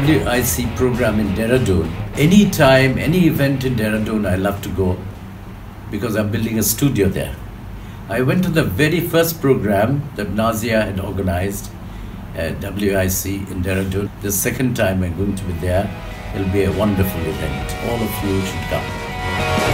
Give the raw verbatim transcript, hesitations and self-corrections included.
W I C program in Dehradun. Any time, any event in Dehradun, I love to go because I'm building a studio there. I went to the very first program that Nazia had organized at W I C in Dehradun. The second time I'm going to be there. It'll be a wonderful event. All of you should come.